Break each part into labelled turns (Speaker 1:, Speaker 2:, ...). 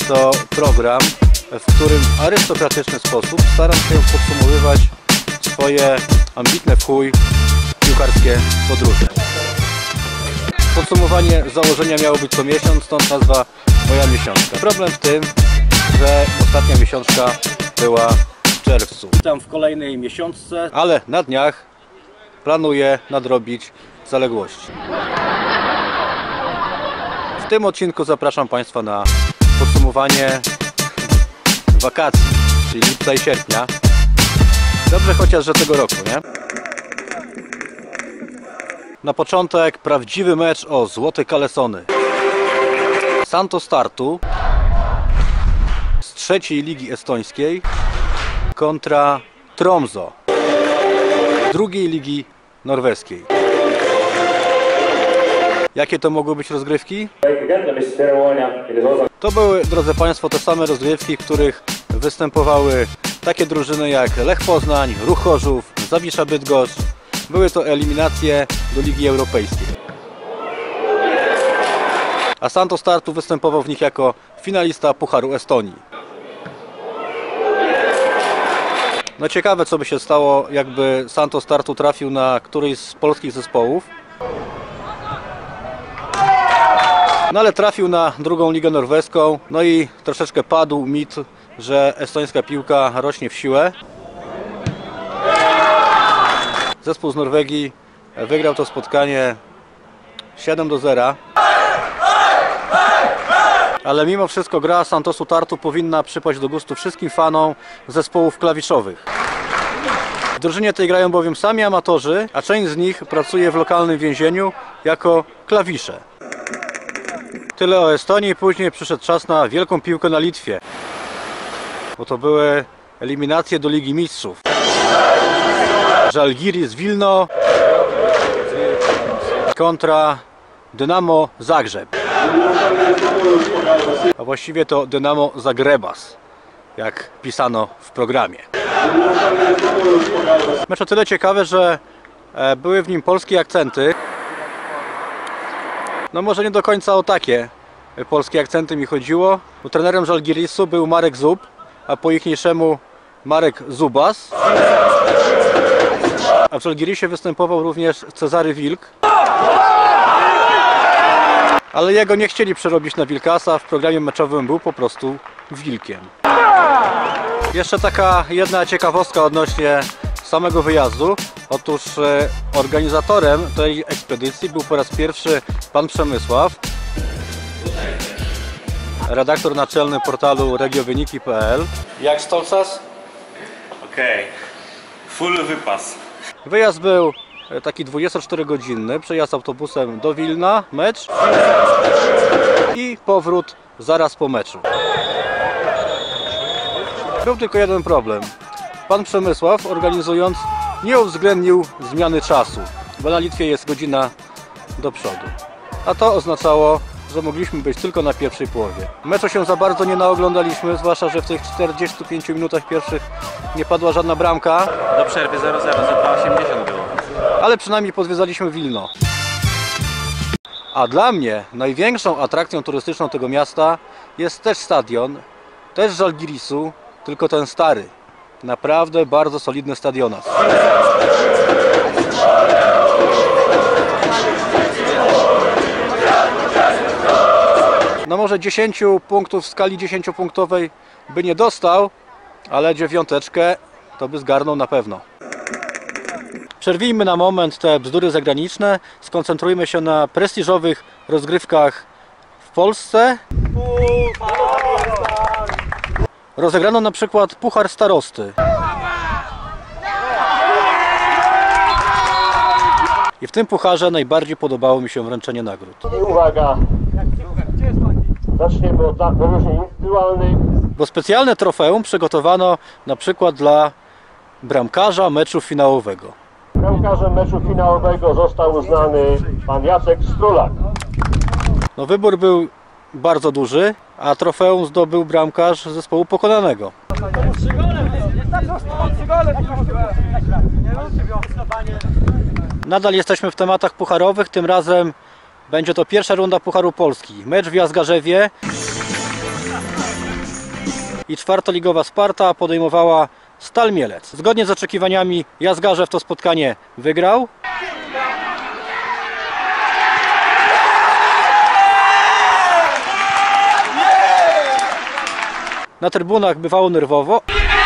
Speaker 1: to program, w którym w arystokratyczny sposób staram się podsumowywać swoje ambitne w chuj piłkarskie podróże. Podsumowanie założenia miało być co miesiąc, stąd nazwa moja miesiączka. Problem w tym, że ostatnia miesiączka była w czerwcu. Witam w kolejnej miesiączce, ale na dniach planuję nadrobić zaległości. W tym odcinku zapraszam Państwa na podsumowanie wakacji, czyli lipca i sierpnia. Dobrze chociaż, że tego roku, nie? Na początek prawdziwy mecz o złote kalesony. Santos Tartu z trzeciej ligi estońskiej kontra Tromso z drugiej ligi norweskiej. Jakie to mogły być rozgrywki? To były, drodzy Państwo, te same rozgrywki, w których występowały takie drużyny jak Lech Poznań, Ruch Chorzów, Zawisza Bydgoszcz. Były to eliminacje do Ligi Europejskiej. A Santos Tartu występował w nich jako finalista Pucharu Estonii. No ciekawe, co by się stało, jakby Santos Tartu trafił na któryś z polskich zespołów. No ale trafił na drugą ligę norweską, no i troszeczkę padł mit, że estońska piłka rośnie w siłę. Zespół z Norwegii wygrał to spotkanie 7-0. Ale mimo wszystko gra Santosu Tartu powinna przypaść do gustu wszystkim fanom zespołów klawiszowych. W drużynie tej grają bowiem sami amatorzy, a część z nich pracuje w lokalnym więzieniu jako klawisze. Tyle o Estonii, później przyszedł czas na wielką piłkę na Litwie. Bo to były eliminacje do Ligi Mistrzów. Žalgiris Wilno kontra Dynamo Zagrzeb. A właściwie to Dynamo Zagrebas, jak pisano w programie. Mecz o tyle ciekawy, że były w nim polskie akcenty. No może nie do końca o takie polskie akcenty mi chodziło, bo trenerem Žalgirisu był Marek Zub, a po ichniejszemu Marek Zubas. A w Žalgirisie występował również Cezary Wilk. Ale jego nie chcieli przerobić na Wilkasa, w programie meczowym był po prostu Wilkiem. Jeszcze taka jedna ciekawostka odnośnie samego wyjazdu. Otóż organizatorem tej ekspedycji był po raz pierwszy pan Przemysław, redaktor naczelny portalu regiowyniki.pl. Jak Stolcas?
Speaker 2: Okej, full wypas.
Speaker 1: Wyjazd był taki 24-godzinny, przejazd autobusem do Wilna, mecz i powrót zaraz po meczu. Był tylko jeden problem. Pan Przemysław, organizując, nie uwzględnił zmiany czasu, bo na Litwie jest godzina do przodu. A to oznaczało, że mogliśmy być tylko na pierwszej połowie. Meczu się za bardzo nie naoglądaliśmy, zwłaszcza, że w tych 45 minutach pierwszych nie padła żadna bramka.
Speaker 2: Do przerwy 0-0, za 2,80 było.
Speaker 1: Ale przynajmniej podwiedzaliśmy Wilno. A dla mnie największą atrakcją turystyczną tego miasta jest też stadion, też Žalgirisu, tylko ten stary. Naprawdę bardzo solidny stadionas. No może 10 punktów w skali 10-punktowej by nie dostał, ale 9 to by zgarnął na pewno. Przerwijmy na moment te bzdury zagraniczne, skoncentrujmy się na prestiżowych rozgrywkach w Polsce. Rozegrano na przykład Puchar Starosty. I w tym pucharze najbardziej podobało mi się wręczenie nagród.
Speaker 3: I uwaga! Zaczniemy od wyróżnień indywidualnych.
Speaker 1: Bo specjalne trofeum przygotowano na przykład dla bramkarza meczu finałowego.
Speaker 3: Bramkarzem meczu finałowego został uznany pan Jacek Strulak.
Speaker 1: No wybór był bardzo duży, a trofeum zdobył bramkarz zespołu pokonanego. Nadal jesteśmy w tematach pucharowych, tym razem będzie to pierwsza runda Pucharu Polski. Mecz w Jazgarzewie. i czwartoligowa Sparta podejmowała Stal Mielec. Zgodnie z oczekiwaniami Jazgarzew to spotkanie wygrał. Na trybunach bywało nerwowo.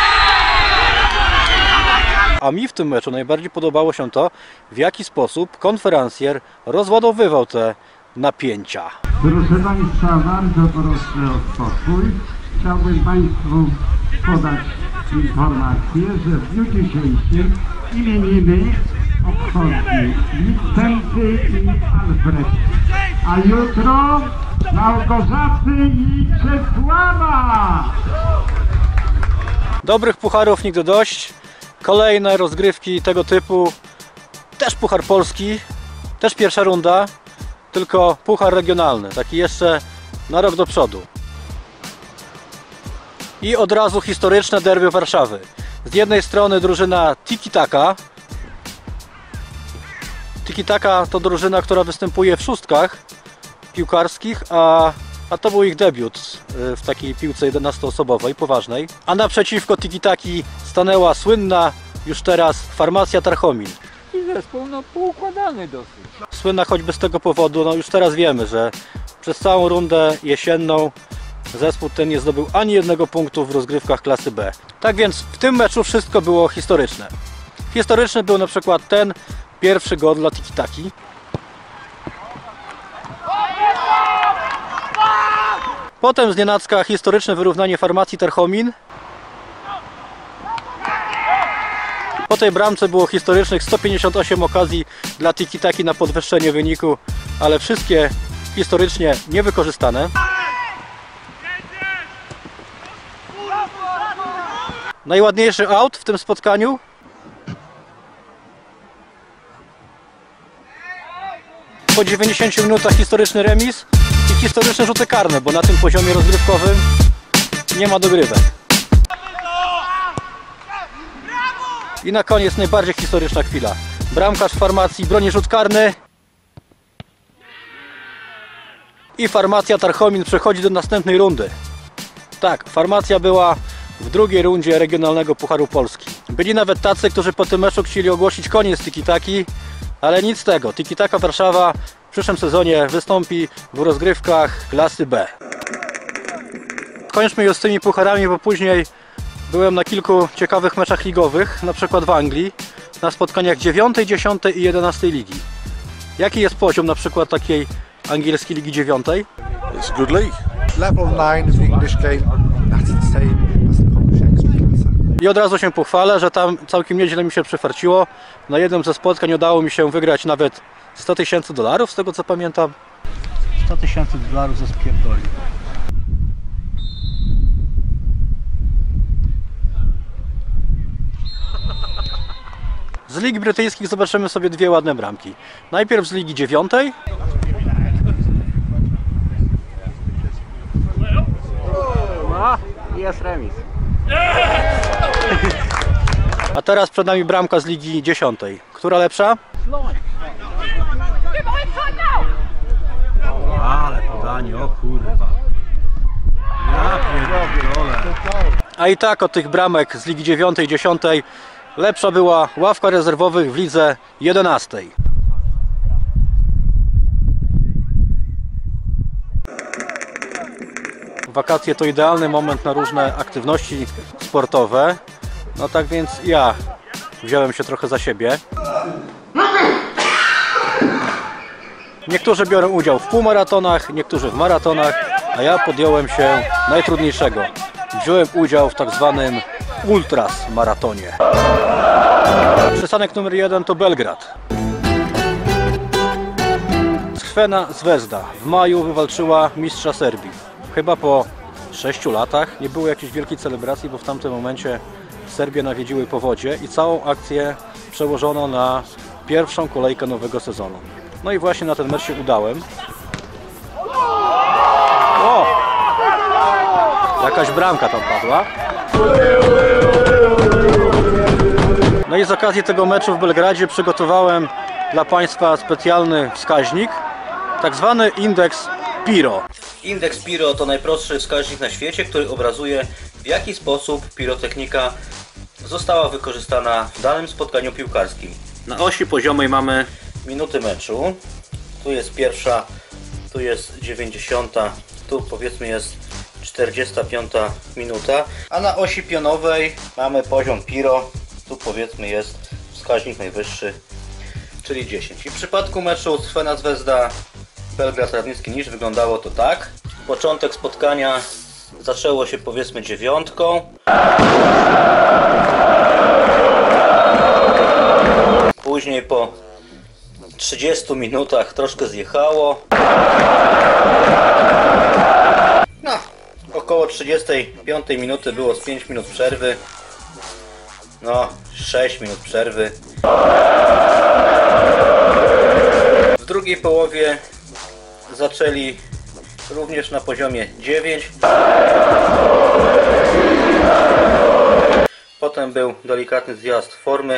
Speaker 1: A mi w tym meczu najbardziej podobało się to, w jaki sposób konferencjer rozładowywał te napięcia.
Speaker 4: Proszę Państwa, bardzo proszę o spokój. Chciałbym Państwu podać informację, że w dniu dzisiejszym imieniny obchodzi Wincenty i Alfred, a jutro Małgorzaty i Czesława.
Speaker 1: Dobrych pucharów nigdy dość. Kolejne rozgrywki tego typu. Też Puchar Polski, też pierwsza runda, tylko puchar regionalny, taki jeszcze na rok do przodu. I od razu historyczne derby Warszawy. Z jednej strony drużyna Tiki Taka. Tiki Taka to drużyna, która występuje w szóstkach piłkarskich, a to był ich debiut w takiej piłce 11-osobowej, poważnej. A naprzeciwko Tiki Taki stanęła słynna już teraz Farmacja Tarchomin.
Speaker 5: I zespół poukładany dosyć.
Speaker 1: Słynna choćby z tego powodu, no już teraz wiemy, że przez całą rundę jesienną zespół ten nie zdobył ani jednego punktu w rozgrywkach klasy B. Tak więc w tym meczu wszystko było historyczne. Historyczny był na przykład ten pierwszy gol dla Tiki Taki. Potem znienacka historyczne wyrównanie Farmacji Tarchomin. Po tej bramce było historycznych 158 okazji dla Tiki Taki na podwyższenie wyniku, ale wszystkie historycznie niewykorzystane. Najładniejszy aut w tym spotkaniu. Po 90 minutach historyczny remis i historyczne rzuty karne, bo na tym poziomie rozgrywkowym nie ma dogrywek. I na koniec najbardziej historyczna chwila. Bramkarz Farmacji broni rzut karny. I Farmacja Tarchomin przechodzi do następnej rundy. Tak, Farmacja była w drugiej rundzie regionalnego Pucharu Polski. Byli nawet tacy, którzy po tym meczu chcieli ogłosić koniec Tiki Taki, ale nic z tego. Tiki Taka Warszawa w przyszłym sezonie wystąpi w rozgrywkach klasy B. Kończmy już z tymi pucharami, bo później byłem na kilku ciekawych meczach ligowych, na przykład w Anglii, na spotkaniach 9, 10 i 11 ligi. Jaki jest poziom na przykład takiej angielskiej ligi 9?
Speaker 6: It's a good league.
Speaker 7: Level 9 of the English game, that's the same as the Polish Ekstraklasa.
Speaker 1: I od razu się pochwalę, że tam całkiem nieźle mi się przyfarciło. Na jednym ze spotkań udało mi się wygrać nawet $100 000, z tego co pamiętam. $100 000 ze spierdoli. Z lig brytyjskich zobaczymy sobie dwie ładne bramki. Najpierw z ligi 9.
Speaker 5: Jest remis.
Speaker 1: A teraz przed nami bramka z ligi 10. Która lepsza? Ale podanie, o kurwa. Ja pierdolę. A i tak od tych bramek z ligi 9 i 10 lepsza była ławka rezerwowych w lidze 11. Wakacje to idealny moment na różne aktywności sportowe. No tak więc ja wziąłem się trochę za siebie. Niektórzy biorą udział w półmaratonach, niektórzy w maratonach, a ja podjąłem się najtrudniejszego. Wziąłem udział w tak zwanym ultras maratonie. Przystanek numer 1 to Belgrad. Crvena Zvezda w maju wywalczyła mistrza Serbii. Chyba po 6 latach nie było jakiejś wielkiej celebracji, bo w tamtym momencie Serbię nawiedziły powodzie i całą akcję przełożono na pierwszą kolejkę nowego sezonu. No i właśnie na ten mecz się udałem. O! Jakaś bramka tam padła. No i z okazji tego meczu w Belgradzie przygotowałem dla Państwa specjalny wskaźnik, tak zwany indeks Piro. Indeks Piro to najprostszy wskaźnik na świecie, który obrazuje w jaki sposób pirotechnika została wykorzystana w danym spotkaniu piłkarskim. Na osi poziomej mamy minuty meczu. Tu jest pierwsza, tu jest 90, tu powiedzmy jest 45 minuta, a na osi pionowej mamy poziom piro, tu powiedzmy jest wskaźnik najwyższy, czyli 10. I w przypadku meczu Crvena Zvezda Belgrad Radnicki Niš wyglądało to tak. Początek spotkania zaczęło się powiedzmy 9. Później po 30 minutach troszkę zjechało. No, około 35 minuty było z 5 minut przerwy. No, 6 minut przerwy. W drugiej połowie zaczęli również na poziomie 9. Potem był delikatny zjazd formy,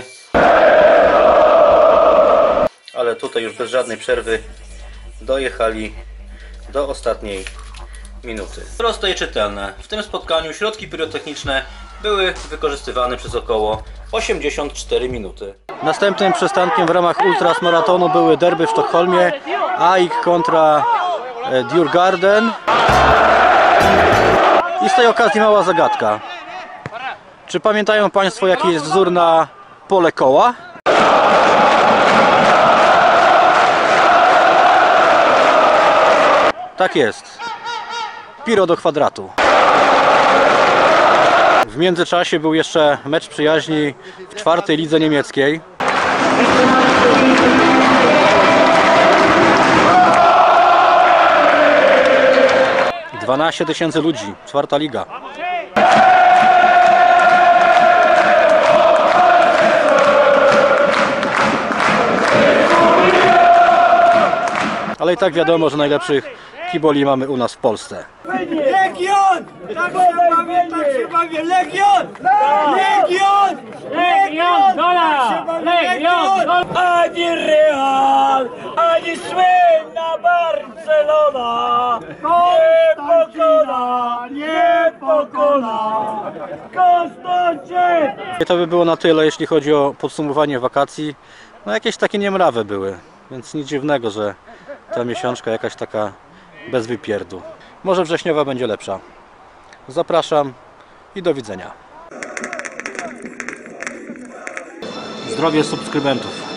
Speaker 1: ale tutaj już bez żadnej przerwy dojechali do ostatniej minuty. Proste i czytelne. W tym spotkaniu środki pirotechniczne były wykorzystywane przez około 84 minuty. Następnym przystankiem w ramach Ultras Maratonu były derby w Sztokholmie. AIK kontra Djurgården. I z tej okazji mała zagadka. Czy pamiętają Państwo, jaki jest wzór na pole koła? Tak jest. Piro do kwadratu. W międzyczasie był jeszcze mecz przyjaźni w 4. lidze niemieckiej. - 12 000 ludzi, 4. liga. Ale i tak wiadomo, że najlepszych kiboli mamy u nas w Polsce.
Speaker 6: Legion! Tak się bawię! Legion! Legion! Legion! Legion! Ani Real, ani słynna Barcelona nie pokona! Nie pokona! Konstancie!
Speaker 1: I to by było na tyle, jeśli chodzi o podsumowanie wakacji. No jakieś takie niemrawe były, więc nic dziwnego, że ta miesiączka jakaś taka bez wypierdu. Może wrześniowa będzie lepsza. Zapraszam i do widzenia. Zdrowie subskrybentów.